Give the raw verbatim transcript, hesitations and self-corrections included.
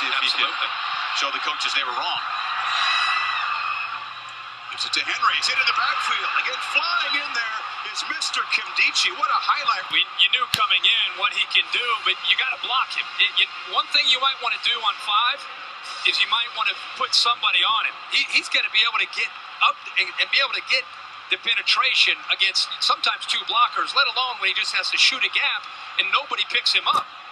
see if Absolutely. he can show the coaches they were wrong. Gives it to Henry. He's into the backfield. Again, flying in there is Mister Nkemdiche. What a highlight. We, you knew coming in what he can do, but you got to block him. It, you, one thing you might want to do on five is you might want to put somebody on him. He, he's going to be able to get up and, and be able to get the penetration against sometimes two blockers, let alone when he just has to shoot a gap and nobody picks him up.